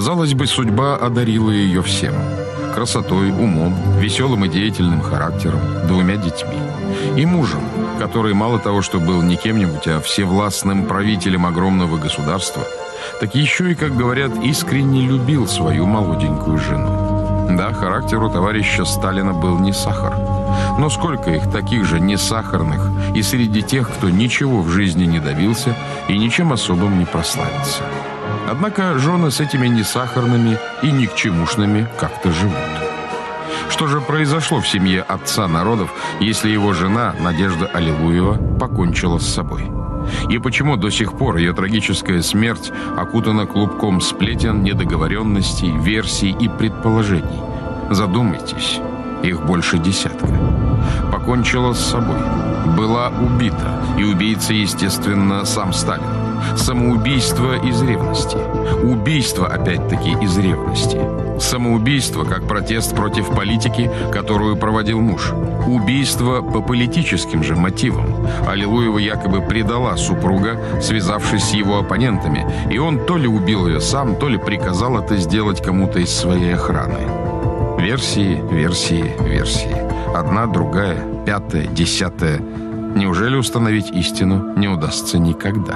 Казалось бы, судьба одарила ее всем: красотой, умом, веселым и деятельным характером, 2 детьми. И мужем, который мало того, что был не кем-нибудь, а всевластным правителем огромного государства, так еще и, как говорят, искренне любил свою молоденькую жену. Да, характер у товарища Сталина был не сахар. Но сколько их таких же несахарных и среди тех, кто ничего в жизни не добился и ничем особым не прославится. Однако жены с этими несахарными и никчемушными как-то живут. Что же произошло в семье отца народов, если его жена, Надежда Аллилуева, покончила с собой? И почему до сих пор ее трагическая смерть окутана клубком сплетен, недоговоренностей, версий и предположений? Задумайтесь, их больше 10. Покончила с собой, была убита, и убийца, естественно, сам Сталин. Самоубийство из ревности. Убийство, опять-таки, из ревности. Самоубийство как протест против политики, которую проводил муж. Убийство по политическим же мотивам. Аллилуева якобы предала супруга, связавшись с его оппонентами, и он то ли убил ее сам, то ли приказал это сделать кому-то из своей охраны. Версии, версии, версии. Одна, другая, 5-я, 10-я. Неужели установить истину не удастся никогда?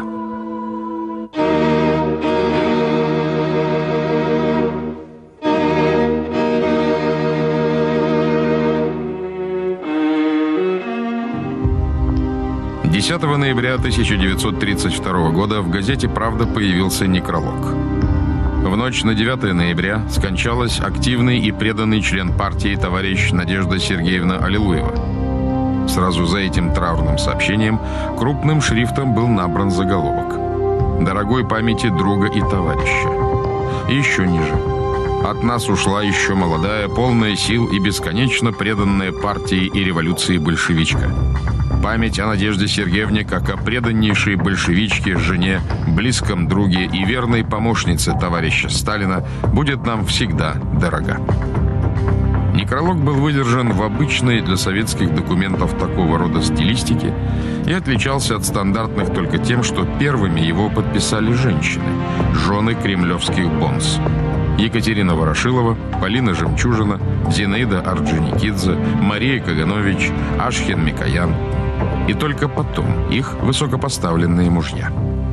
«10 ноября 1932 года в газете «Правда» появился некролог. В ночь на 9 ноября скончалась активный и преданный член партии товарищ Надежда Сергеевна Аллилуева. Сразу за этим траурным сообщением крупным шрифтом был набран заголовок: «Дорогой памяти друга и товарища». И еще ниже: «От нас ушла еще молодая, полная сил и бесконечно преданная партии и революции большевичка. Память о Надежде Сергеевне как о преданнейшей большевичке, жене, близком друге и верной помощнице товарища Сталина будет нам всегда дорога». Некролог был выдержан в обычной для советских документов такого рода стилистике и отличался от стандартных только тем, что первыми его подписали женщины, жены кремлевских бонз: Екатерина Ворошилова, Полина Жемчужина, Зинаида Орджоникидзе, Мария Каганович, Ашхен Микоян. И только потом их высокопоставленные мужья.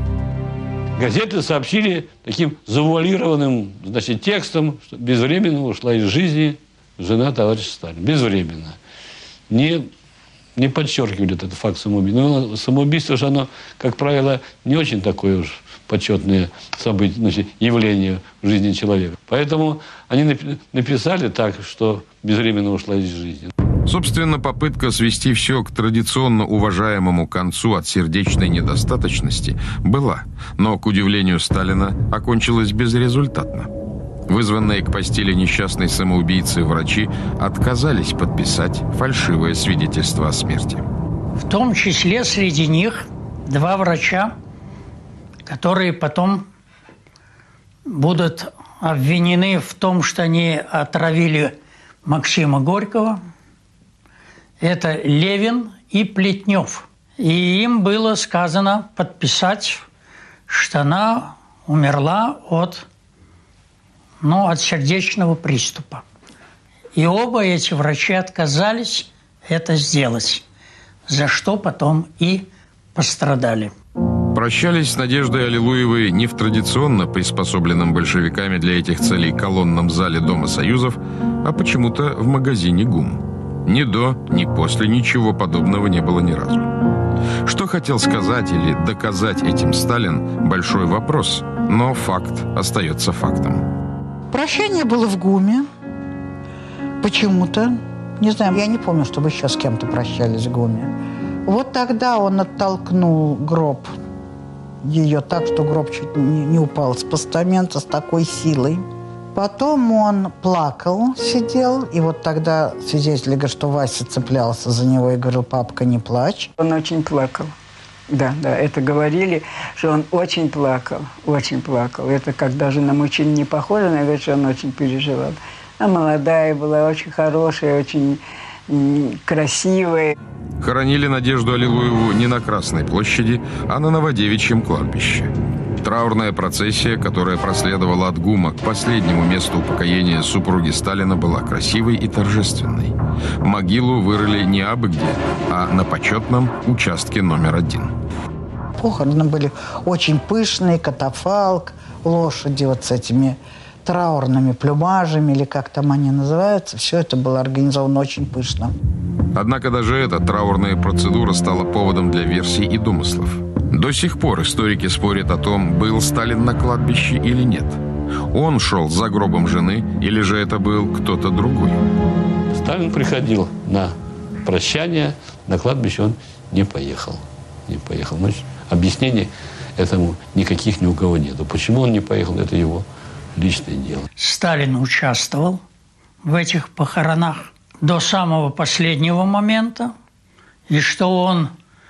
Газеты сообщили таким завуалированным, значит, текстом, что безвременно ушла из жизни жена товарища Сталина. Безвременно. Не подчеркивали этот факт самоубийства. Но самоубийство же оно, как правило, не очень такое уж почетное событие, значит, явление в жизни человека. Поэтому они написали так, что безвременно ушла из жизни. Собственно, попытка свести все к традиционно уважаемому концу от сердечной недостаточности была, но, к удивлению Сталина, окончилась безрезультатно. Вызванные к постели несчастной самоубийцы врачи отказались подписать фальшивое свидетельство о смерти. В том числе среди них 2 врача, которые потом будут обвинены в том, что они отравили Максима Горького. Это Левин и Плетнев. И им было сказано подписать, что она умерла от сердечного приступа. И оба эти врачи отказались это сделать, за что потом и пострадали. Прощались с Надеждой Аллилуевой не в традиционно приспособленном большевиками для этих целей колонном зале Дома Союзов, а почему-то в магазине ГУМ. Ни до, ни после ничего подобного не было ни разу. Что хотел сказать или доказать этим Сталин – большой вопрос, но факт остается фактом. Прощание было в ГУМе. Почему-то. Не знаю, я не помню, чтобы еще с кем-то прощались в ГУМе. Вот тогда он оттолкнул гроб ее так, что гроб чуть не упал с постамента с такой силой. Потом он плакал, сидел, и вот тогда свидетели говорят, что Вася цеплялся за него и говорил: «Папка, не плачь». Он очень плакал. Да, это говорили, что он очень плакал, очень плакал. Это когда жена мужчина не похожа, она говорит, что он очень переживал. Она молодая была, очень хорошая, очень красивая. Хоронили Надежду Аллилуеву не на Красной площади, а на Новодевичьем кладбище. Траурная процессия, которая проследовала от ГУМа к последнему месту упокоения супруги Сталина, была красивой и торжественной. Могилу вырыли не абы где, а на почетном участке номер 1. Похороны были очень пышные, катафалк, лошади вот с этими траурными плюмажами, или как там они называются. Все это было организовано очень пышно. Однако даже эта траурная процедура стала поводом для версий и домыслов. До сих пор историки спорят о том, был Сталин на кладбище или нет. Он шел за гробом жены, или же это был кто-то другой. Сталин приходил на прощание, на кладбище он не поехал. Не поехал. Значит, объяснений этому никаких ни у кого нету. Почему он не поехал, это его личное дело. Сталин участвовал в этих похоронах до самого последнего момента, и что он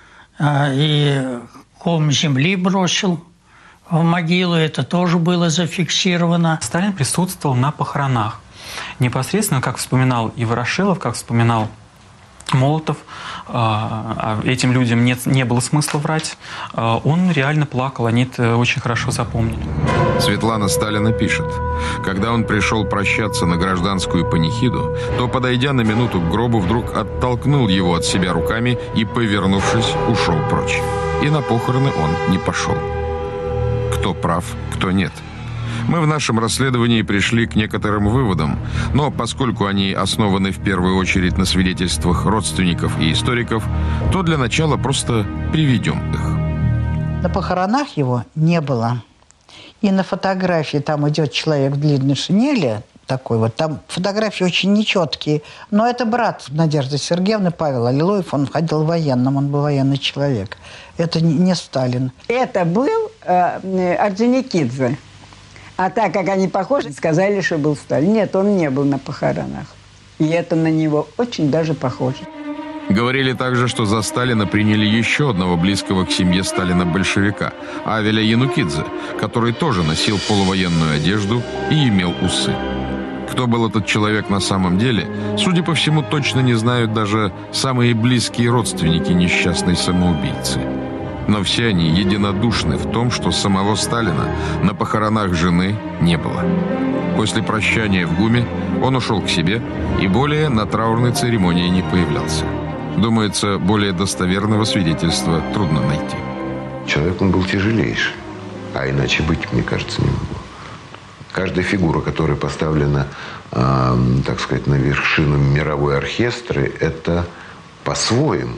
и ком земли бросил в могилу, это тоже было зафиксировано. Сталин присутствовал на похоронах. Непосредственно, как вспоминал и Ворошилов, как вспоминал Молотов, этим людям не было смысла врать. Он реально плакал, они это очень хорошо запомнили. Светлана Сталина пишет: когда он пришел прощаться на гражданскую панихиду, то, подойдя на минуту к гробу, вдруг оттолкнул его от себя руками и, повернувшись, ушел прочь. И на похороны он не пошел. Кто прав, кто нет. Мы в нашем расследовании пришли к некоторым выводам, но поскольку они основаны в первую очередь на свидетельствах родственников и историков, то для начала просто приведем их. На похоронах его не было. И на фотографии там идет человек в длинной шинели, такой вот, там фотографии очень нечеткие, но это брат Надежды Сергеевны, Павел Аллилуев, он ходил военным, он был военный человек. Это не Сталин. Это был Орджоникидзе. А так как они похожи, сказали, что был Сталин. Нет, он не был на похоронах. И это на него очень даже похоже. Говорили также, что за Сталина приняли еще одного близкого к семье Сталина большевика, Авеля Янукидзе, который тоже носил полувоенную одежду и имел усы. Кто был этот человек на самом деле, судя по всему, точно не знают даже самые близкие родственники несчастной самоубийцы. Но все они единодушны в том, что самого Сталина на похоронах жены не было. После прощания в ГУМе он ушел к себе и более на траурной церемонии не появлялся. Думается, более достоверного свидетельства трудно найти. Человек он был тяжелейший, а иначе быть, мне кажется, не могло. Каждая фигура, которая поставлена, так сказать, на вершину мировой оркестры, это по-своему.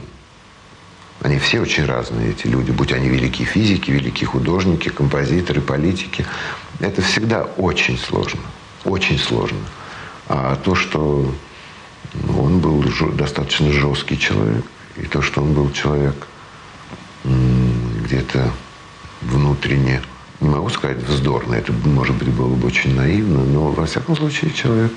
Они все очень разные, эти люди, будь они великие физики, великие художники, композиторы, политики. Это всегда очень сложно, очень сложно. А то, что он был достаточно жесткий человек, и то, что он был человек где-то внутренне, не могу сказать вздорный, это, может быть, было бы очень наивно, но, во всяком случае, человек,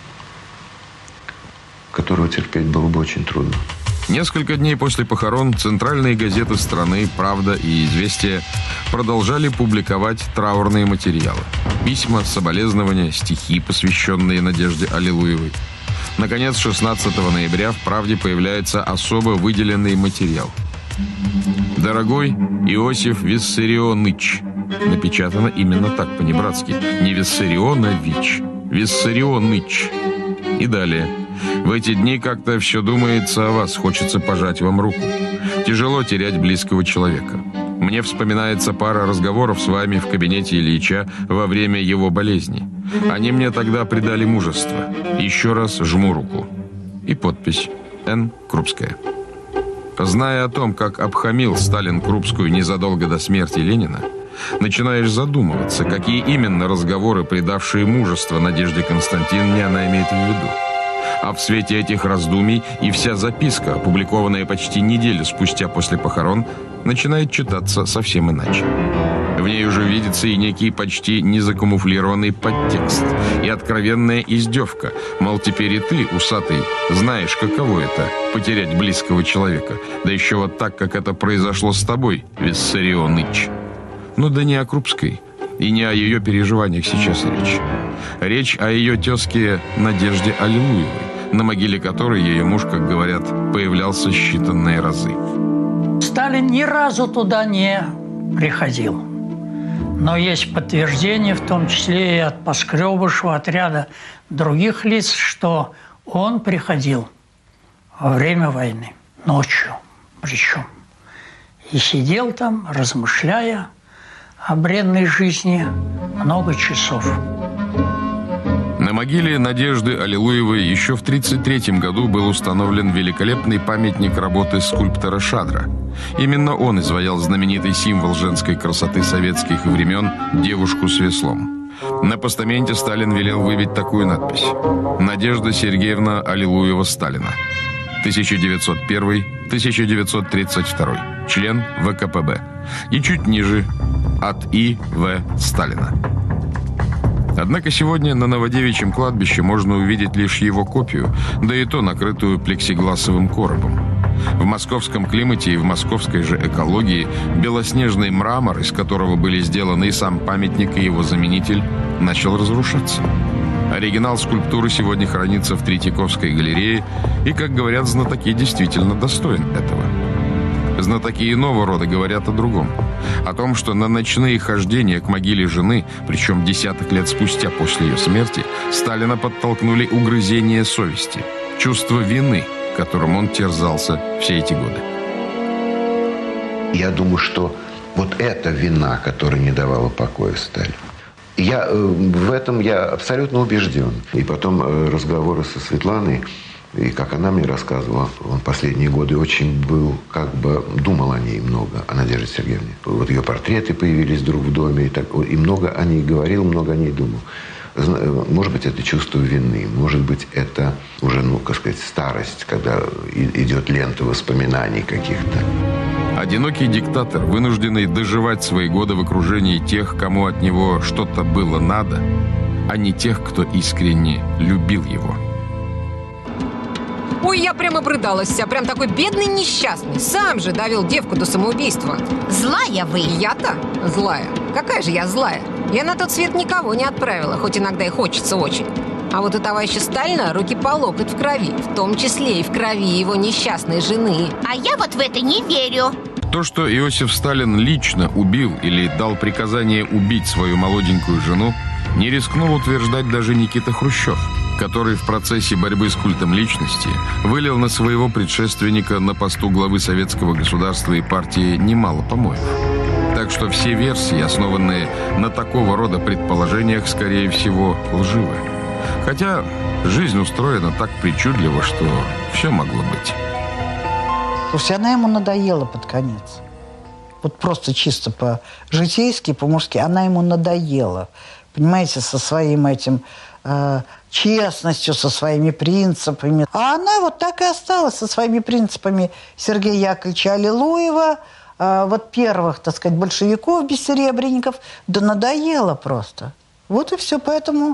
которого терпеть было бы очень трудно. Несколько дней после похорон центральные газеты страны «Правда» и «Известия» продолжали публиковать траурные материалы. Письма, соболезнования, стихи, посвященные Надежде Аллилуевой. Наконец, 16 ноября в «Правде» появляется особо выделенный материал. «Дорогой Иосиф Виссарионыч». Напечатано именно так, по-небратски. Не Виссарионович, Виссарионыч. И далее. В эти дни как-то все думается о вас, хочется пожать вам руку. Тяжело терять близкого человека. Мне вспоминается пара разговоров с вами в кабинете Ильича во время его болезни. Они мне тогда придали мужество. Еще раз жму руку. И подпись Н. Крупская. Зная о том, как обхамил Сталин Крупскую незадолго до смерти Ленина, начинаешь задумываться, какие именно разговоры, придавшие мужество Надежде Константиновне, она имеет в виду. А в свете этих раздумий и вся записка, опубликованная почти неделю спустя после похорон, начинает читаться совсем иначе. В ней уже видится и некий почти незакамуфлированный подтекст, и откровенная издевка, мол, теперь и ты, усатый, знаешь, каково это – потерять близкого человека, да еще вот так, как это произошло с тобой, Виссарионыч. Ну да не о Крупской и не о ее переживаниях сейчас речь. Речь о ее тезке Надежде Аллилуевой, на могиле которой ее муж, как говорят, появлялся считанные разы. Сталин ни разу туда не приходил. но есть подтверждение, в том числе и от Поскребышева, от ряда других лиц, что он приходил во время войны, ночью причем, и сидел там, размышляя о бренной жизни много часов. На могиле Надежды Аллилуевой еще в 1933 году был установлен великолепный памятник работы скульптора Шадра. Именно он изваял знаменитый символ женской красоты советских времен – девушку с веслом. На постаменте Сталин велел выбить такую надпись: «Надежда Сергеевна Аллилуева Сталина. 1901-1932. Член ВКПБ». И чуть ниже – «От И.В. Сталина». Однако сегодня на Новодевичьем кладбище можно увидеть лишь его копию, да и то накрытую плексигласовым коробом. В московском климате и в московской же экологии белоснежный мрамор, из которого были сделаны и сам памятник, и его заменитель, начал разрушаться. Оригинал скульптуры сегодня хранится в Третьяковской галерее и, как говорят знатоки, действительно достоин этого. Знатоки иного рода говорят о другом. О том, что на ночные хождения к могиле жены, причем десяток лет спустя после ее смерти, Сталина подтолкнули угрызения совести, чувство вины, которым он терзался все эти годы. Я думаю, что вот эта вина, которая не давала покоя Сталину, в этом я абсолютно убежден. И потом разговоры со Светланой, и как она мне рассказывала, он последние годы очень думал о ней много, о Надежде Сергеевне. Вот ее портреты появились вдруг в доме, и много о ней говорил, много о ней думал. Может быть, это чувство вины, может быть, это уже, старость, когда идет лента воспоминаний каких-то. Одинокий диктатор, вынужденный доживать свои годы в окружении тех, кому от него что-то было надо, а не тех, кто искренне любил его. Ой, я прямо обрыдалась вся, прям такой бедный несчастный. Сам же довел девку до самоубийства. Злая вы. Я-то злая? Какая же я злая? Я на тот свет никого не отправила, хоть иногда и хочется очень. А вот у товарища Сталина руки по локоть в крови, в том числе и в крови его несчастной жены. А я вот в это не верю. То, что Иосиф Сталин лично убил или дал приказание убить свою молоденькую жену, не рискнул утверждать даже Никита Хрущев, который в процессе борьбы с культом личности вылил на своего предшественника на посту главы советского государства и партии немало помоев. Так что все версии, основанные на такого рода предположениях, скорее всего, лживы. Хотя жизнь устроена так причудливо, что все могло быть. Слушайте, она ему надоела под конец. Вот просто чисто по-житейски, по-мужски, она ему надоела. Понимаете, со своим этим честностью, со своими принципами. А она вот так и осталась со своими принципами Сергея Яковлевича Аллилуева, вот первых, так сказать, большевиков, бессеребренников. Да надоело просто. Вот и все. Поэтому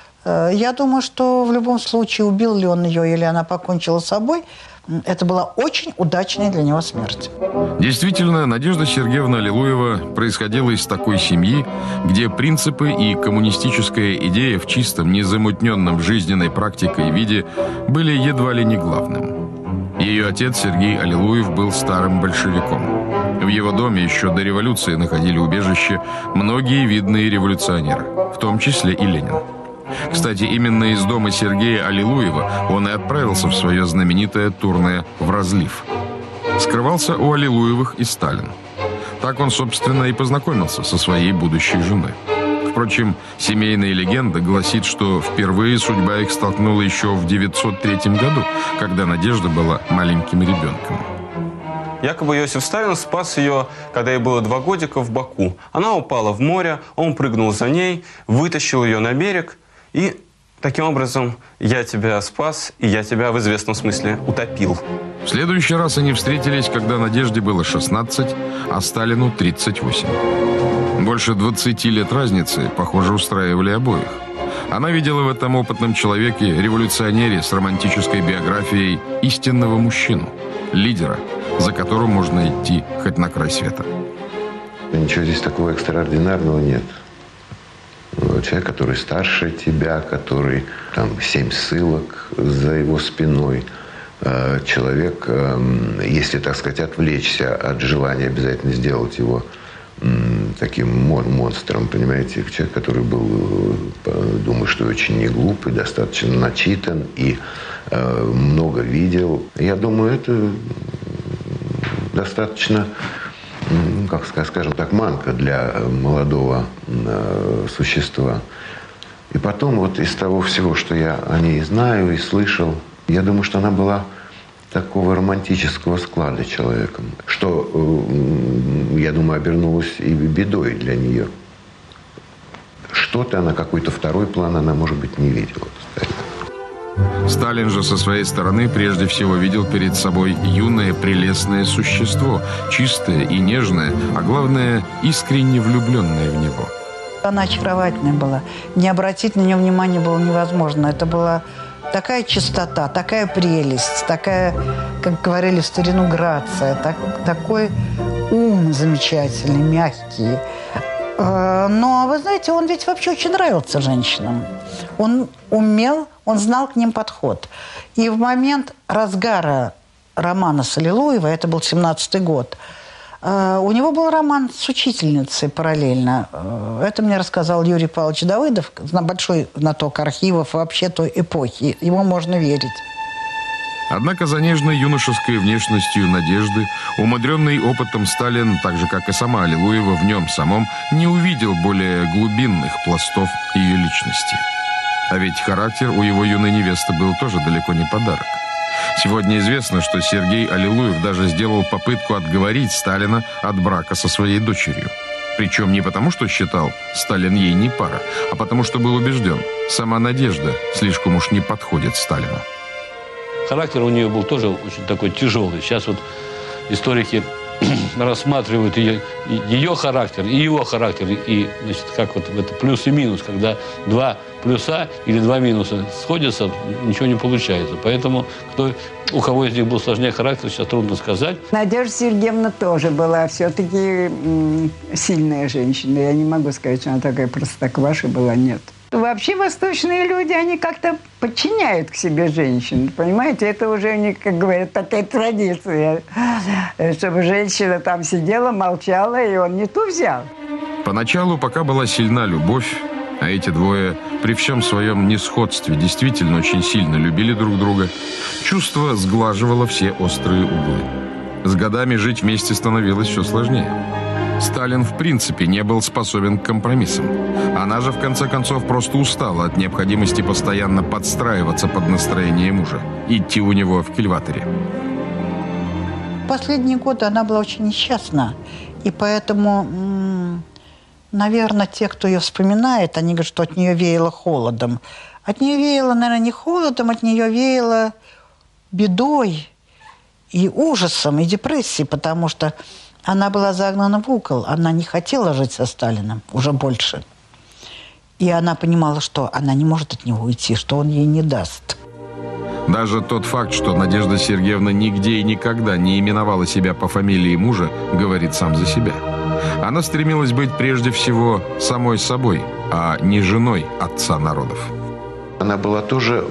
я думаю, что в любом случае, убил ли он ее или она покончила с собой, это была очень удачная для него смерть. Действительно, Надежда Сергеевна Аллилуева происходила из такой семьи, где принципы и коммунистическая идея в чистом, незамутненном жизненной практикой виде были едва ли не главным. Ее отец Сергей Аллилуев был старым большевиком. В его доме еще до революции находили убежище многие видные революционеры, в том числе и Ленин. Кстати, именно из дома Сергея Аллилуева он и отправился в свое знаменитое турне в разлив. Скрывался у Аллилуевых и Сталин. Так он, собственно, и познакомился со своей будущей женой. Впрочем, семейная легенда гласит, что впервые судьба их столкнула еще в 1903 году, когда Надежда была маленьким ребенком. Якобы Иосиф Сталин спас ее, когда ей было 2 годика, в Баку. Она упала в море, он прыгнул за ней, вытащил ее на берег. И таким образом я тебя спас, и я тебя в известном смысле утопил. В следующий раз они встретились, когда Надежде было 16, а Сталину 38. Больше 20 лет разницы, похоже, устраивали обоих. Она видела в этом опытном человеке, революционере с романтической биографией, истинного мужчину, лидера, за которым можно идти хоть на край света. Ничего здесь такого экстраординарного нет. Человек, который старше тебя, который 7 ссылок за его спиной. Человек, если, так сказать, отвлечься от желания обязательно сделать его таким монстром, понимаете, человек, который был, думаю, что очень не глупый, достаточно начитан и много видел. Я думаю, это достаточно, как скажем так, манка для молодого существа. И потом вот из того всего, что я о ней знаю и слышал, я думаю, что она была такого романтического склада человеком, что, я думаю, обернулось и бедой для нее. Что-то она, какой-то второй план она, может быть, не видела. Сталин же со своей стороны прежде всего видел перед собой юное прелестное существо, чистое и нежное, а главное, искренне влюбленное в него. Она очаровательная была. Не обратить на нее внимания было невозможно. Это была такая чистота, такая прелесть, такая, как говорили в старину, грация, такой ум замечательный, мягкий. Но, вы знаете, он ведь вообще очень нравился женщинам. Он умел, он знал к ним подход. И в момент разгара романа с Аллилуевой, это был 17-й год, у него был роман с учительницей параллельно. Это мне рассказал Юрий Павлович Давыдов, большой знаток архивов вообще той эпохи. Ему можно верить. Однако за нежной юношеской внешностью Надежды, умудренный опытом Сталин, так же, как и сама Аллилуева, в нем самом не увидел более глубинных пластов ее личности. А ведь характер у его юной невесты был тоже далеко не подарок. Сегодня известно, что Сергей Аллилуев даже сделал попытку отговорить Сталина от брака со своей дочерью. Причем не потому, что считал Сталин ей не пара, а потому, что был убежден, сама Надежда слишком уж не подходит Сталину. Характер у нее был тоже очень такой тяжелый. Сейчас вот историки рассматривают ее характер и его характер. И, значит, как вот это плюс и минус. Когда два плюса или два минуса сходятся, ничего не получается. Поэтому у кого из них был сложнее характер, сейчас трудно сказать. Надежда Сергеевна тоже была все-таки сильная женщина. Я не могу сказать, что она такая простокваша была, нет. Вообще восточные люди, они как-то подчиняют к себе женщин, понимаете? Это уже у них, как говорят, такая традиция, чтобы женщина там сидела, молчала, и он не ту взял. Поначалу, пока была сильна любовь, а эти двое при всем своем несходстве действительно очень сильно любили друг друга, чувство сглаживало все острые углы. С годами жить вместе становилось все сложнее. Сталин в принципе не был способен к компромиссам. Она же в конце концов просто устала от необходимости постоянно подстраиваться под настроение мужа, идти у него в кильваторе. Последние годы она была очень несчастна. И поэтому, наверное, те, кто ее вспоминает, они говорят, что от нее веяло холодом. От нее веяло, наверное, не холодом, от нее веяло бедой и ужасом, и депрессией, потому что она была загнана в угол. Она не хотела жить со Сталиным уже больше. И она понимала, что она не может от него уйти, что он ей не даст. Даже тот факт, что Надежда Сергеевна нигде и никогда не именовала себя по фамилии мужа, говорит сам за себя. Она стремилась быть прежде всего самой собой, а не женой отца народов. Она была тоже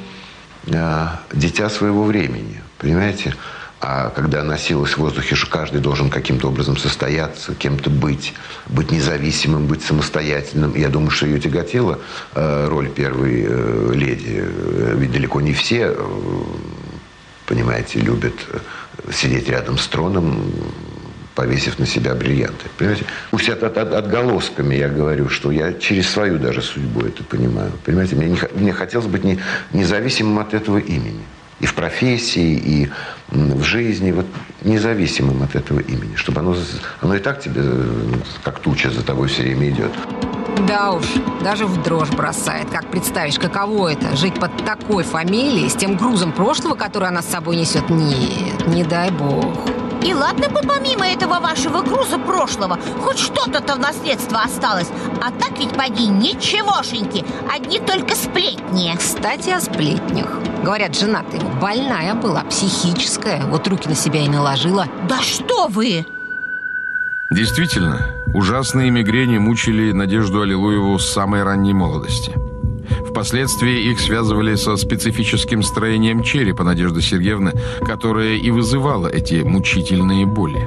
дитя своего времени, понимаете? А когда носилась в воздухе, что каждый должен каким-то образом состояться, кем-то быть независимым, быть самостоятельным. Я думаю, что ее тяготела роль первой леди. Ведь далеко не все, понимаете, любят сидеть рядом с троном, повесив на себя бриллианты. Понимаете? Пусть отголосками я говорю, что я через свою даже судьбу это понимаю. Понимаете? Мне хотелось быть независимым от этого имени. И в профессии, и в жизни, вот независимым от этого имени. Чтобы оно и так тебе, как туча, за тобой все время идет. Да уж, даже в дрожь бросает. Как представишь, каково это, жить под такой фамилией, с тем грузом прошлого, который она с собой несет? Нет, не дай бог. И ладно бы помимо этого вашего груза прошлого хоть что-то-то в наследство осталось. А так ведь поди ничегошеньки, одни только сплетни. Кстати, о сплетнях. Говорят, жена ты больная была, психическая. Вот руки на себя и наложила. Да что вы! Действительно, ужасные мигрени мучили Надежду Аллилуеву с самой ранней молодости. Впоследствии их связывали со специфическим строением черепа Надежды Сергеевны, которое и вызывало эти мучительные боли.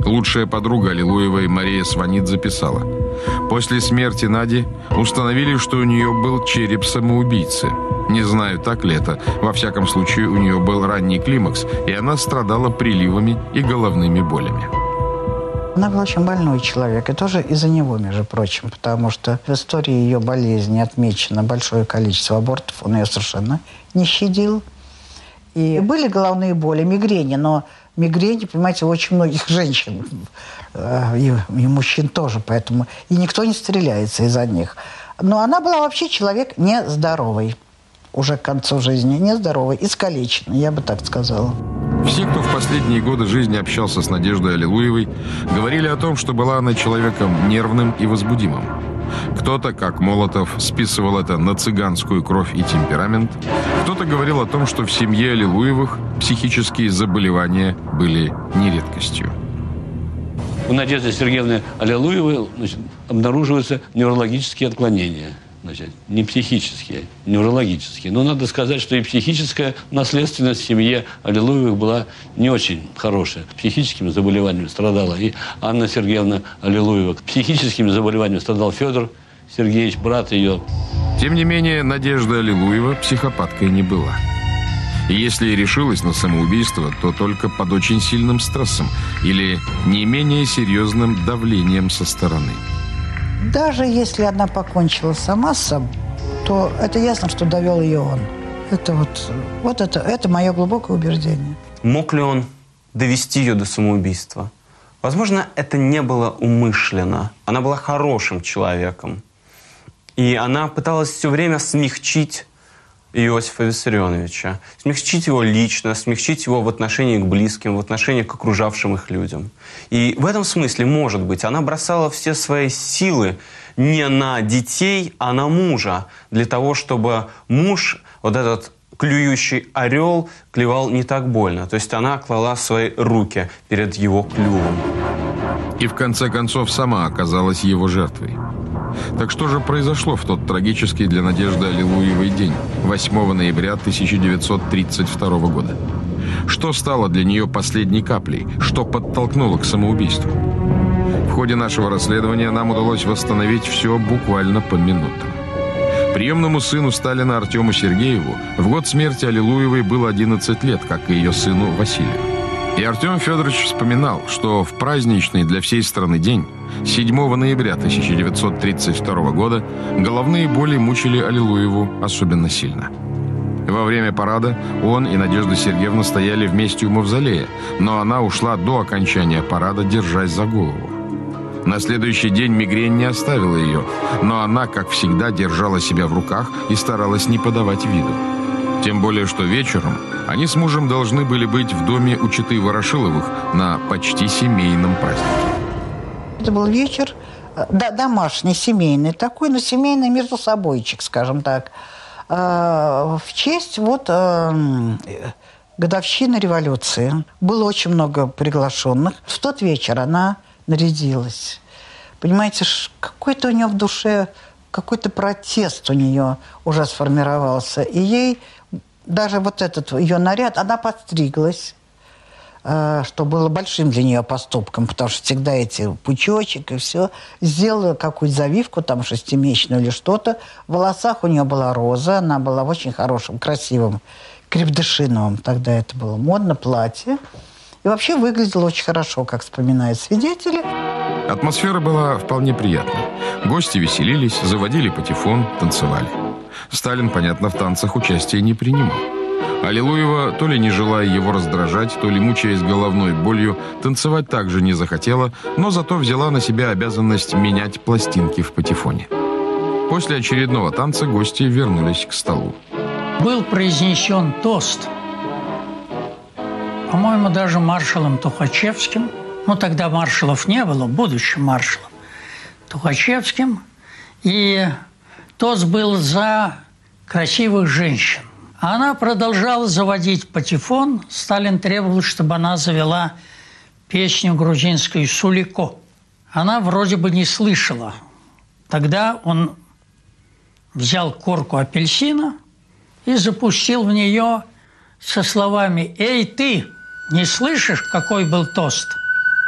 Лучшая подруга Аллилуевой Мария Сванидзе писала: «После смерти Нади установили, что у нее был череп самоубийцы. Не знаю, так ли это. Во всяком случае, у нее был ранний климакс, и она страдала приливами и головными болями». Она была очень больной человек, и тоже из-за него, между прочим, потому что в истории ее болезни отмечено большое количество абортов, он ее совершенно не щадил. И были головные боли, мигрени, но мигрени, понимаете, у очень многих женщин, и мужчин тоже, поэтому и никто не стреляется из-за них. Но она была вообще человек нездоровый, уже к концу жизни, нездоровый, искалеченный, я бы так сказала. Все, кто в последние годы жизни общался с Надеждой Аллилуевой, говорили о том, что была она человеком нервным и возбудимым. Кто-то, как Молотов, списывал это на цыганскую кровь и темперамент. Кто-то говорил о том, что в семье Аллилуевых психические заболевания были не редкостью. У Надежды Сергеевны Аллилуевой, значит, обнаруживаются неврологические отклонения. Значит, не психические, неврологические. Но надо сказать, что и психическая наследственность в семье Аллилуевых была не очень хорошая. Психическими заболеваниями страдала и Анна Сергеевна Аллилуева. Психическими заболеваниями страдал Федор Сергеевич, брат ее. Тем не менее, Надежда Аллилуева психопаткой не была. И если и решилась на самоубийство, то только под очень сильным стрессом или не менее серьезным давлением со стороны. Даже если она покончила сама с собой, то это ясно, что довел ее он. Это мое глубокое убеждение. Мог ли он довести ее до самоубийства? Возможно, это не было умышленно. Она была хорошим человеком. И она пыталась все время смягчить Иосифа Виссарионовича. Смягчить его лично, смягчить его в отношении к близким, в отношении к окружавшим их людям. И в этом смысле, может быть, она бросала все свои силы не на детей, а на мужа, для того, чтобы муж, вот этот клюющий орел, клевал не так больно. То есть она клала свои руки перед его клювом. И в конце концов сама оказалась его жертвой. Так что же произошло в тот трагический для Надежды Аллилуевой день, 8 ноября 1932 года? Что стало для нее последней каплей? Что подтолкнуло к самоубийству? В ходе нашего расследования нам удалось восстановить все буквально по минутам. Приемному сыну Сталина Артему Сергееву в год смерти Аллилуевой было 11 лет, как и ее сыну Василию. И Артем Федорович вспоминал, что в праздничный для всей страны день, 7 ноября 1932 года, головные боли мучили Аллилуеву особенно сильно. Во время парада он и Надежда Сергеевна стояли вместе у мавзолея, но она ушла до окончания парада, держась за голову. На следующий день мигрень не оставила ее, но она, как всегда, держала себя в руках и старалась не подавать виду. Тем более, что вечером они с мужем должны были быть в доме у четы Ворошиловых на почти семейном празднике. Это был вечер, домашний, семейный такой, но семейный между собойчик, скажем так, в честь годовщины революции. Было очень много приглашенных. В тот вечер она нарядилась. Понимаете, какой-то у нее в душе, какой-то протест у нее уже сформировался. И ей даже вот этот ее наряд, она подстриглась, что было большим для нее поступком, потому что всегда эти пучочек и все. Сделала какую-то завивку, там шестимесячную или что-то. В волосах у нее была роза, она была в очень хорошем, красивом, крепдышиновом, тогда это было модно, платье. И вообще выглядела очень хорошо, как вспоминают свидетели. Атмосфера была вполне приятной. Гости веселились, заводили патефон, танцевали. Сталин, понятно, в танцах участия не принимал. Аллилуева, то ли не желая его раздражать, то ли мучаясь головной болью, танцевать также не захотела, но зато взяла на себя обязанность менять пластинки в патефоне. После очередного танца гости вернулись к столу. Был произнесен тост, по-моему, даже маршалом Тухачевским. Ну, тогда маршалов не было, будущим маршалом Тухачевским. И тост был за красивых женщин. Она продолжала заводить патефон. Сталин требовал, чтобы она завела песню грузинскую «Сулико». Она вроде бы не слышала. Тогда он взял корку апельсина и запустил в нее со словами: «Эй, ты, не слышишь, какой был тост?»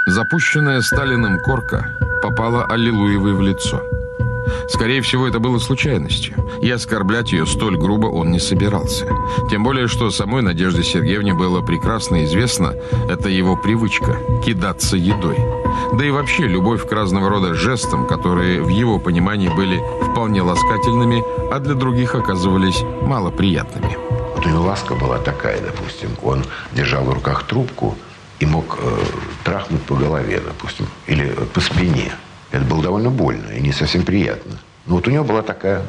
Запущенная Сталиным корка попала Аллилуевой в лицо. Скорее всего, это было случайностью, и оскорблять ее столь грубо он не собирался. Тем более, что самой Надежде Сергеевне было прекрасно известно, это его привычка – кидаться едой. Да и вообще любовь к разного рода жестам, которые в его понимании были вполне ласкательными, а для других оказывались малоприятными. Вот у него ласка была такая, допустим, он держал в руках трубку и мог трахнуть по голове, допустим, или по спине. Это было довольно больно и не совсем приятно. Но вот у него была такая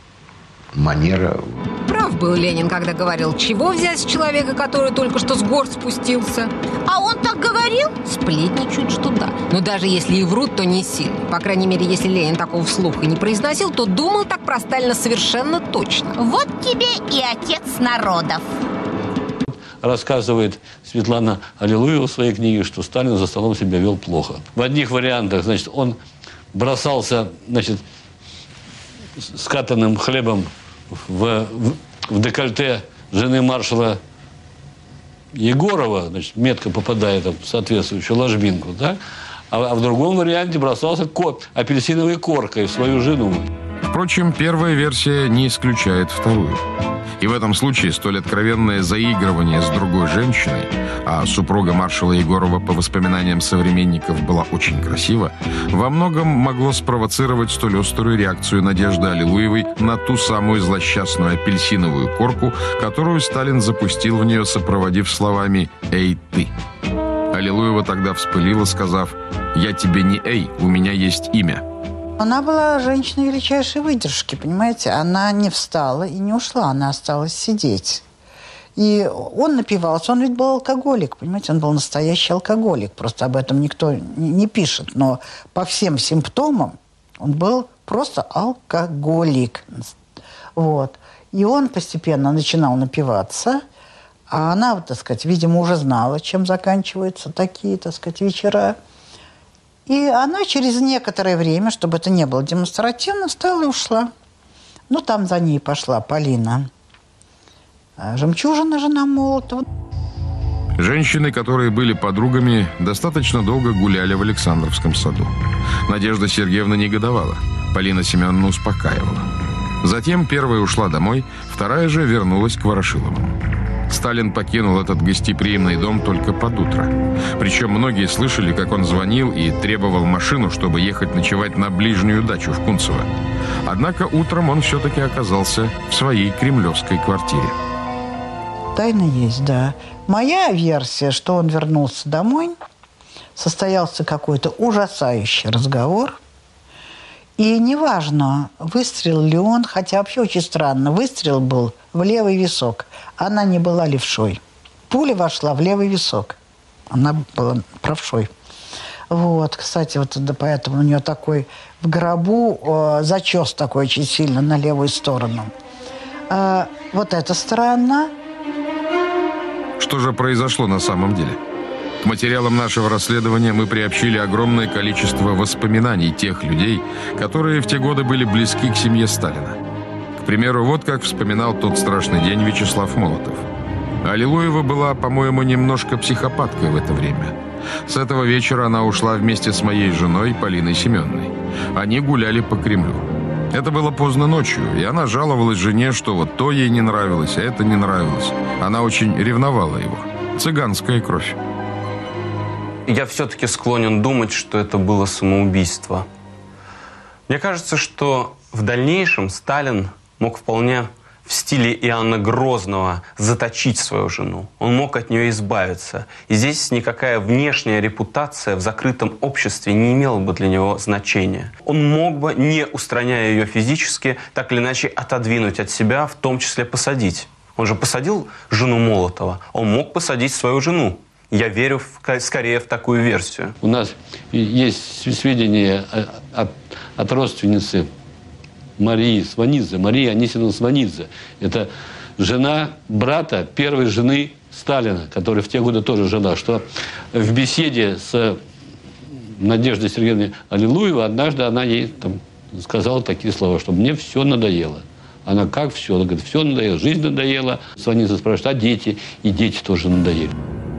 манера. Прав был Ленин, когда говорил, чего взять с человека, который только что с гор спустился. А он так говорил? Сплетничают, что да. Но даже если и врут, то не сильно. По крайней мере, если Ленин такого вслух и не произносил, то думал так про Сталина совершенно точно. Вот тебе и отец народов. Рассказывает Светлана Аллилуева в своей книге, что Сталин за столом себя вел плохо. В одних вариантах, значит, он бросался, значит, скатанным хлебом в декольте жены маршала Егорова, значит, метко попадая там в соответствующую ложбинку, да? А в другом варианте бросался апельсиновой коркой в свою жену. Впрочем, первая версия не исключает вторую. И в этом случае столь откровенное заигрывание с другой женщиной, а супруга маршала Егорова, по воспоминаниям современников, была очень красива, во многом могло спровоцировать столь острую реакцию Надежды Аллилуевой на ту самую злосчастную апельсиновую корку, которую Сталин запустил в нее, сопроводив словами «Эй, ты!». Аллилуева тогда вспылила, сказав: «Я тебе не эй, у меня есть имя». Она была женщиной величайшей выдержки, понимаете? Она не встала и не ушла, она осталась сидеть. И он напивался, он ведь был алкоголик, понимаете? Он был настоящий алкоголик, просто об этом никто не пишет. Но по всем симптомам он был просто алкоголик. Вот. И он постепенно начинал напиваться, а она, так сказать, видимо, уже знала, чем заканчиваются такие, так сказать, вечера. И она через некоторое время, чтобы это не было демонстративно, встала и ушла. Ну, там за ней пошла Полина Жемчужина, жена Молотова. Женщины, которые были подругами, достаточно долго гуляли в Александровском саду. Надежда Сергеевна негодовала, Полина Семеновна успокаивала. Затем первая ушла домой, вторая же вернулась к Ворошиловым. Сталин покинул этот гостеприимный дом только под утро. Причем многие слышали, как он звонил и требовал машину, чтобы ехать ночевать на ближнюю дачу в Кунцево. Однако утром он все-таки оказался в своей кремлевской квартире. Тайна есть, да. Моя версия, что он вернулся домой, состоялся какой-то ужасающий разговор. И неважно, выстрелил ли он, хотя вообще очень странно, выстрел был в левый висок. Она не была левшой. Пуля вошла в левый висок. Она была правшой. Вот, кстати, вот да, поэтому у нее такой в гробу зачес такой очень сильно на левую сторону. Вот это странно. Что же произошло на самом деле? К материалам нашего расследования мы приобщили огромное количество воспоминаний тех людей, которые в те годы были близки к семье Сталина. К примеру, вот как вспоминал тот страшный день Вячеслав Молотов. Аллилуева была, по-моему, немножко психопаткой в это время. С этого вечера она ушла вместе с моей женой Полиной Семеновной. Они гуляли по Кремлю. Это было поздно ночью, и она жаловалась жене, что вот то ей не нравилось, а это не нравилось. Она очень ревновала его. Цыганская кровь. Я все-таки склонен думать, что это было самоубийство. Мне кажется, что в дальнейшем Сталин мог вполне в стиле Иоанна Грозного заточить свою жену. Он мог от нее избавиться. И здесь никакая внешняя репутация в закрытом обществе не имела бы для него значения. Он мог бы, не устраняя ее физически, так или иначе отодвинуть от себя, в том числе посадить. Он же посадил жену Молотова. Он мог посадить свою жену. Я верю скорее в такую версию. У нас есть сведения от родственницы Марии Сванидзе, Марии Анисимовны Сванидзе. Это жена брата первой жены Сталина, которая в те годы тоже жила. Что в беседе с Надеждой Сергеевной Аллилуевой однажды она ей там сказала такие слова, что мне все надоело. Она как все? Она говорит, все надоело, жизнь надоела. Сванидзе спрашивает, а дети? И дети тоже надоели.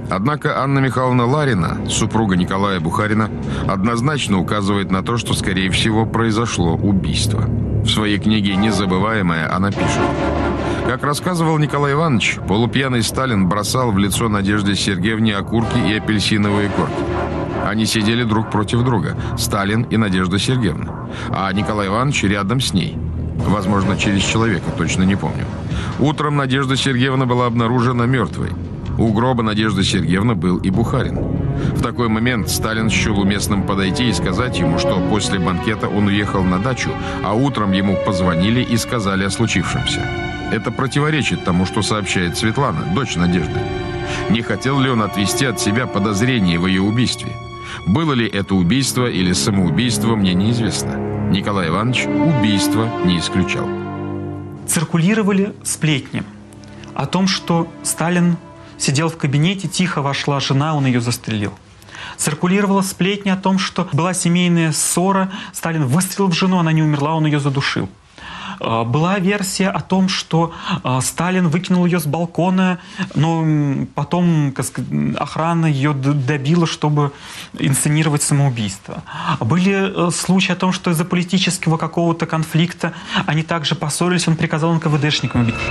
Однако Анна Михайловна Ларина, супруга Николая Бухарина, однозначно указывает на то, что, скорее всего, произошло убийство. В своей книге «Незабываемое» она пишет: «Как рассказывал Николай Иванович, полупьяный Сталин бросал в лицо Надежде Сергеевне окурки и апельсиновые корки. Они сидели друг против друга, Сталин и Надежда Сергеевна, а Николай Иванович рядом с ней. Возможно, через человека, точно не помню. Утром Надежда Сергеевна была обнаружена мертвой. У гроба Надежды Сергеевны был и Бухарин. В такой момент Сталин счел уместным подойти и сказать ему, что после банкета он уехал на дачу, а утром ему позвонили и сказали о случившемся. Это противоречит тому, что сообщает Светлана, дочь Надежды. Не хотел ли он отвести от себя подозрение в ее убийстве? Было ли это убийство или самоубийство, мне неизвестно. Николай Иванович убийство не исключал». Циркулировали сплетни о том, что Сталин сидел в кабинете, тихо вошла жена, он ее застрелил. Циркулировала сплетня о том, что была семейная ссора, Сталин выстрелил в жену, она не умерла, он ее задушил. Была версия о том, что Сталин выкинул ее с балкона, но потом охрана ее добила, чтобы инсценировать самоубийство. Были случаи о том, что из-за политического какого-то конфликта они также поссорились, он приказал НКВДшникам убить.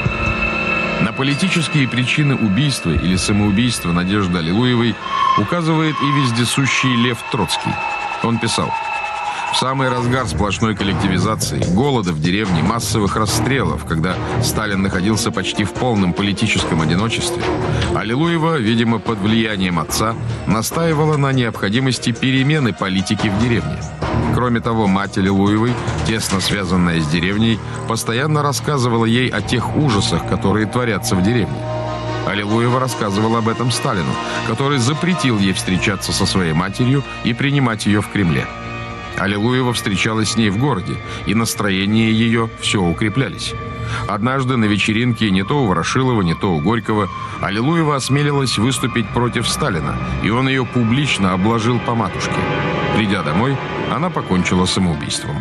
На политические причины убийства или самоубийства Надежды Аллилуевой указывает и вездесущий Лев Троцкий. Он писал: «В самый разгар сплошной коллективизации, голода в деревне, массовых расстрелов, когда Сталин находился почти в полном политическом одиночестве, Аллилуева, видимо, под влиянием отца, настаивала на необходимости перемены политики в деревне. Кроме того, мать Аллилуевой, тесно связанная с деревней, постоянно рассказывала ей о тех ужасах, которые творятся в деревне. Аллилуева рассказывала об этом Сталину, который запретил ей встречаться со своей матерью и принимать ее в Кремле. Аллилуева встречалась с ней в городе, и настроения ее все укреплялись. Однажды на вечеринке не то у Ворошилова, не то у Горького Аллилуева осмелилась выступить против Сталина, и он ее публично обложил по матушке. Придя домой, она покончила самоубийством».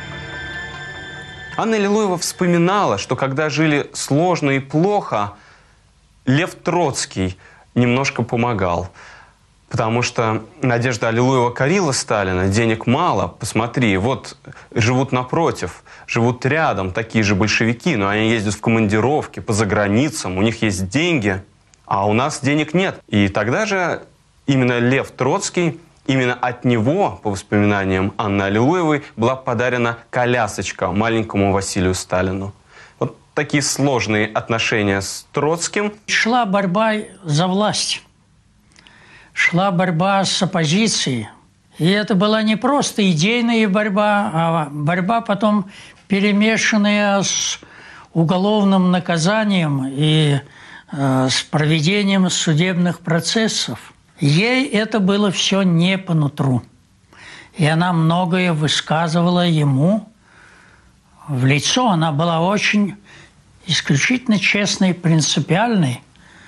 Анна Аллилуева вспоминала, что когда жили сложно и плохо, Лев Троцкий немножко помогал. Потому что Надежда Аллилуева корила Сталина: денег мало, посмотри, вот живут напротив, живут рядом такие же большевики, но они ездят в командировки по заграницам, у них есть деньги, а у нас денег нет. И тогда же именно Лев Троцкий, именно от него, по воспоминаниям Анны Аллилуевой, была подарена колясочка маленькому Василию Сталину. Вот такие сложные отношения с Троцким. Шла борьба за власть. Шла борьба с оппозицией. И это была не просто идейная борьба, а борьба потом перемешанная с уголовным наказанием и с проведением судебных процессов. Ей это было все не по нутру. И она многое высказывала ему в лицо. Она была очень исключительно честной, принципиальной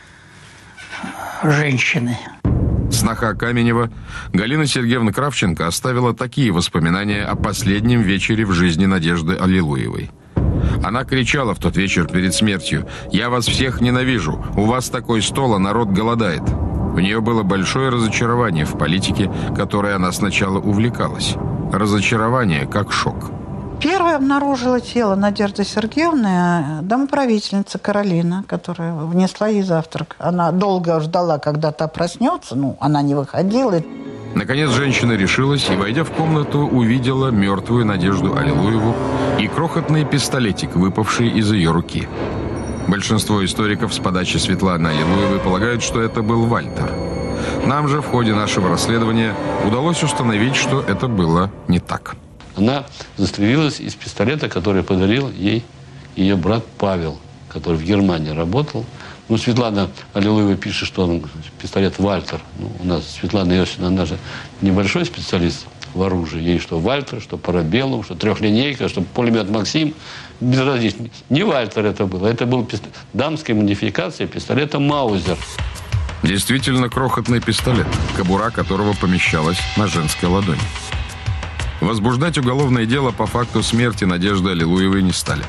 женщиной. Сноха Каменева Галина Сергеевна Кравченко оставила такие воспоминания о последнем вечере в жизни Надежды Аллилуевой. Она кричала в тот вечер перед смертью: «Я вас всех ненавижу, у вас такой стол, а народ голодает». У нее было большое разочарование в политике, которой она сначала увлекалась. Разочарование как шок. Первой обнаружила тело Надежды Сергеевны домоправительница Каролина, которая внесла ей завтрак. Она долго ждала, когда та проснется, она не выходила. Наконец женщина решилась и, войдя в комнату, увидела мертвую Надежду Аллилуеву и крохотный пистолетик, выпавший из ее руки. Большинство историков с подачи Светланы Аллилуевой полагают, что это был Вальтер. Нам же в ходе нашего расследования удалось установить, что это было не так. Она застрелилась из пистолета, который подарил ей ее брат Павел, который в Германии работал. Светлана Аллилуева пишет, что он пистолет Вальтер. У нас Светлана Иосифовна, она же небольшой специалист в оружии. Ей что Вальтер, что Парабеллум, что трехлинейка, что пулемет Максим. Безразлично. Не Вальтер это было. Это был дамская модификация пистолета Маузер. Действительно крохотный пистолет, кобура которого помещалась на женской ладони. Возбуждать уголовное дело по факту смерти Надежды Аллилуевой не стали.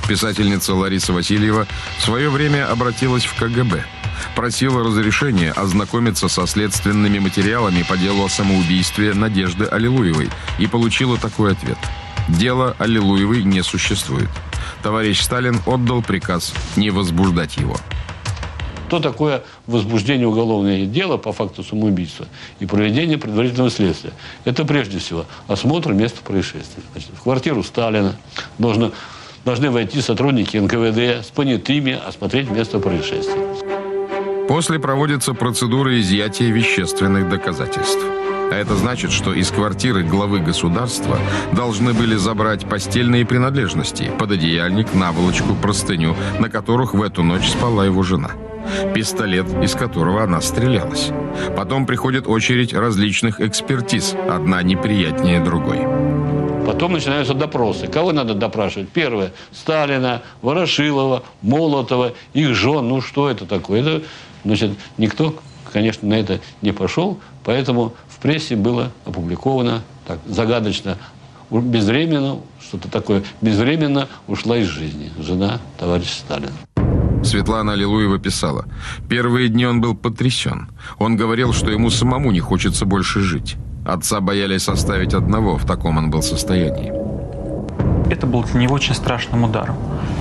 Писательница Лариса Васильева в свое время обратилась в КГБ. Просила разрешения ознакомиться со следственными материалами по делу о самоубийстве Надежды Аллилуевой и получила такой ответ. Дела Аллилуевой не существует. Товарищ Сталин отдал приказ не возбуждать его. Что такое возбуждение уголовного дела по факту самоубийства и проведение предварительного следствия? Это прежде всего осмотр места происшествия. Значит, в квартиру Сталина должны войти сотрудники НКВД с понятыми, осмотреть место происшествия. После проводится процедура изъятия вещественных доказательств. А это значит, что из квартиры главы государства должны были забрать постельные принадлежности, пододеяльник, наволочку, простыню, на которых в эту ночь спала его жена. Пистолет, из которого она стрелялась. Потом приходит очередь различных экспертиз, одна неприятнее другой. Потом начинаются допросы. Кого надо допрашивать? Первое. Сталина, Ворошилова, Молотова, их жен. Ну, что это такое? Это, значит, никто, конечно, на это не пошел, поэтому в прессе было опубликовано так загадочно, безвременно, что-то такое, безвременно ушла из жизни жена товарища Сталина. Светлана Аллилуева писала: «Первые дни он был потрясен. Он говорил, что ему самому не хочется больше жить. Отца боялись оставить одного, в таком он был состоянии». Это был для него очень страшным ударом.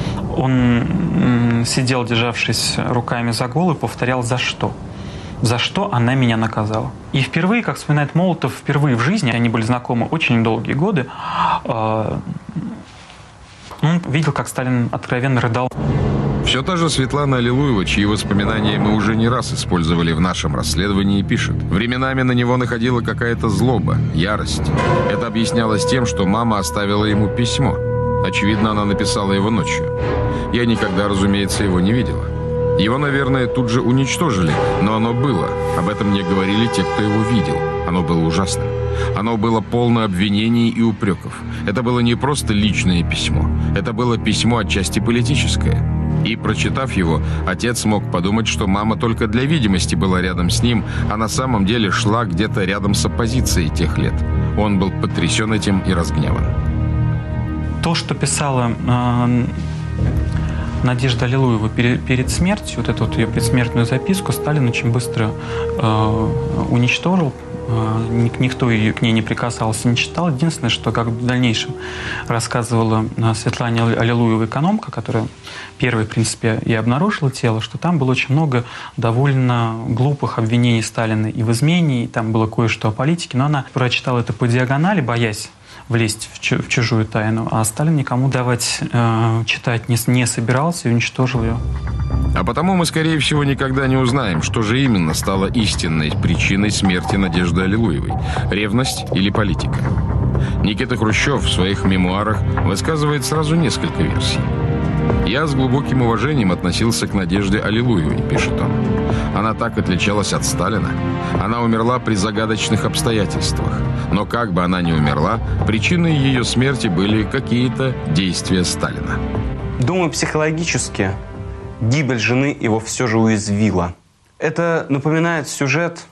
Он сидел, державшись руками за голову, и повторял: «За что? За что она меня наказала?» И впервые, как вспоминает Молотов, впервые в жизни, они были знакомы очень долгие годы, он видел, как Сталин откровенно рыдал. Все та же Светлана Аллилуева, чьи воспоминания мы уже не раз использовали в нашем расследовании, пишет: «Временами на него находила какая-то злоба, ярость. Это объяснялось тем, что мама оставила ему письмо. Очевидно, она написала его ночью. Я никогда, разумеется, его не видела. Его, наверное, тут же уничтожили, но оно было. Об этом мне говорили те, кто его видел. Оно было ужасным. Оно было полно обвинений и упреков. Это было не просто личное письмо. Это было письмо отчасти политическое. И, прочитав его, отец мог подумать, что мама только для видимости была рядом с ним, а на самом деле шла где-то рядом с оппозицией тех лет. Он был потрясен этим и разгневан». То, что писала Надежда Аллилуева перед смертью, вот эту вот ее предсмертную записку, Сталин очень быстро уничтожил. Никто к ней не прикасался, не читал. Единственное, что как в дальнейшем рассказывала Светлане Аллилуевой экономка, которая первой, в принципе, и обнаружила тело, что там было очень много довольно глупых обвинений Сталина и в измене, и там было кое-что о политике, но она прочитала это по диагонали, боясь влезть в чужую тайну, а Сталин никому давать читать не собирался и уничтожил ее. А потому мы, скорее всего, никогда не узнаем, что же именно стало истинной причиной смерти Надежды Аллилуевой – ревность или политика. Никита Хрущев в своих мемуарах высказывает сразу несколько версий. «Я с глубоким уважением относился к Надежде Аллилуевой», – пишет он. «Она так отличалась от Сталина. Она умерла при загадочных обстоятельствах. Но как бы она ни умерла, причиной ее смерти были какие-то действия Сталина». Думаю, психологически гибель жены его все же уязвила. Это напоминает сюжет.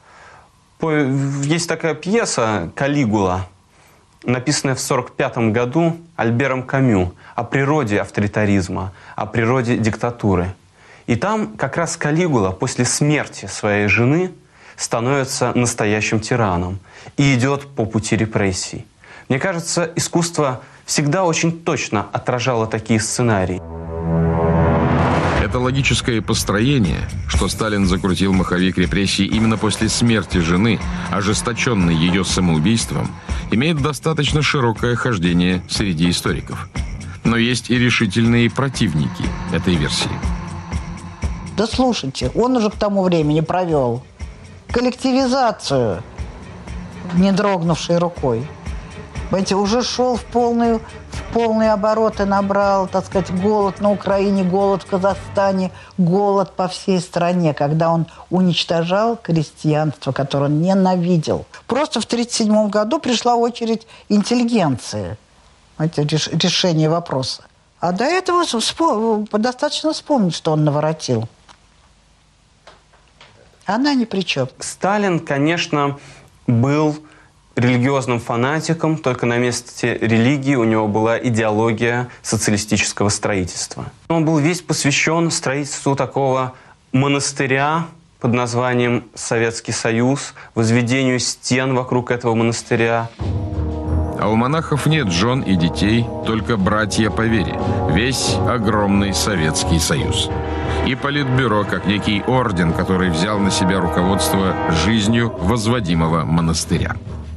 Есть такая пьеса «Калигула», написанная в 1945 году Альбером Камю, о природе авторитаризма, о природе диктатуры. И там как раз Калигула после смерти своей жены становится настоящим тираном и идет по пути репрессий. Мне кажется, искусство всегда очень точно отражало такие сценарии. Это логическое построение, что Сталин закрутил маховик репрессий именно после смерти жены, ожесточенной ее самоубийством, имеет достаточно широкое хождение среди историков. Но есть и решительные противники этой версии. Да слушайте, он уже к тому времени провел коллективизацию, не дрогнувшей рукой. Понимаете, уже шел в полные обороты, набрал, так сказать, голод на Украине, голод в Казахстане, голод по всей стране, когда он уничтожал крестьянство, которое он ненавидел. Просто в 1937 году пришла очередь интеллигенции, это решение вопроса. А до этого достаточно вспомнить, что он наворотил. Она ни при чем. Сталин, конечно, был религиозным фанатиком, только на месте религии у него была идеология социалистического строительства. Он был весь посвящен строительству такого монастыря под названием Советский Союз, возведению стен вокруг этого монастыря. А у монахов нет жен и детей, только братья по вере. Весь огромный Советский Союз. И Политбюро, как некий орден, который взял на себя руководство жизнью возводимого монастыря.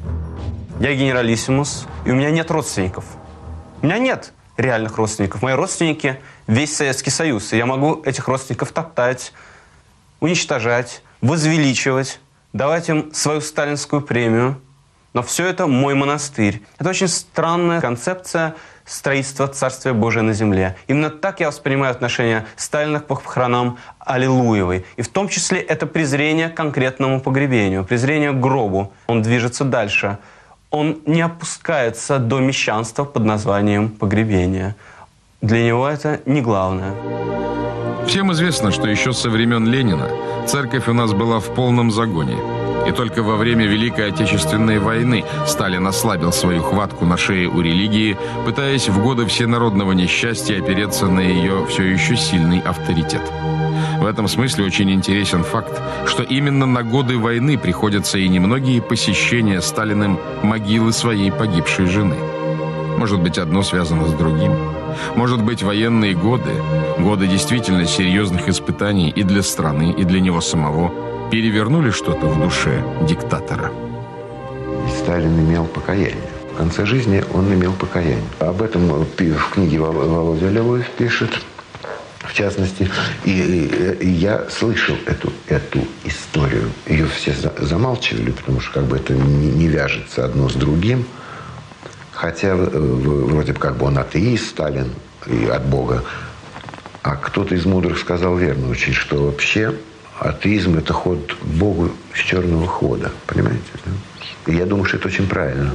Я генералиссимус, и у меня нет родственников. У меня нет реальных родственников. Мои родственники – весь Советский Союз. И я могу этих родственников топтать, уничтожать, возвеличивать, давать им свою сталинскую премию. Но все это мой монастырь. Это очень странная концепция строительства Царствия Божия на земле. Именно так я воспринимаю отношение Сталина к похоронам Аллилуевой. И в том числе это презрение к конкретному погребению, презрение к гробу. Он движется дальше. Он не опускается до мещанства под названием погребение. Для него это не главное. Всем известно, что еще со времен Ленина церковь у нас была в полном загоне. И только во время Великой Отечественной войны Сталин ослабил свою хватку на шее у религии, пытаясь в годы всенародного несчастья опереться на ее все еще сильный авторитет. В этом смысле очень интересен факт, что именно на годы войны приходятся и немногие посещения Сталиным могилы своей погибшей жены. Может быть, одно связано с другим. Может быть, военные годы, годы действительно серьезных испытаний и для страны, и для него самого, перевернули что-то в душе диктатора. Сталин имел покаяние. В конце жизни он имел покаяние. Об этом в книге Володя Левоев пишет, в частности. И я слышал эту историю. Ее все замалчивали, потому что как бы это не вяжется одно с другим. Хотя вроде как бы он атеист, Сталин, и от Бога. А кто-то из мудрых сказал верно очень, что вообще атеизм – это ход к Богу с черного хода. Понимаете? И я думаю, что это очень правильно.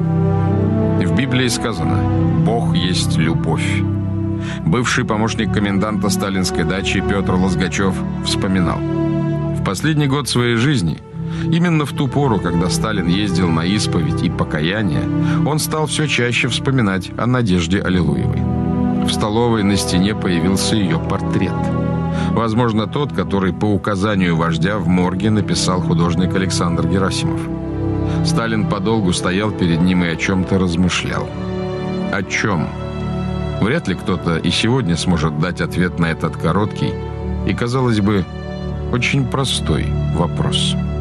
В Библии сказано: «Бог есть любовь». Бывший помощник коменданта сталинской дачи Петр Лозгачев вспоминал: в последний год своей жизни, именно в ту пору, когда Сталин ездил на исповедь и покаяние, он стал все чаще вспоминать о Надежде Аллилуевой. В столовой на стене появился ее портрет. Возможно, тот, который по указанию вождя в морге написал художник Александр Герасимов. Сталин подолгу стоял перед ним и о чем-то размышлял. О чем? Вряд ли кто-то и сегодня сможет дать ответ на этот короткий и, казалось бы, очень простой вопрос.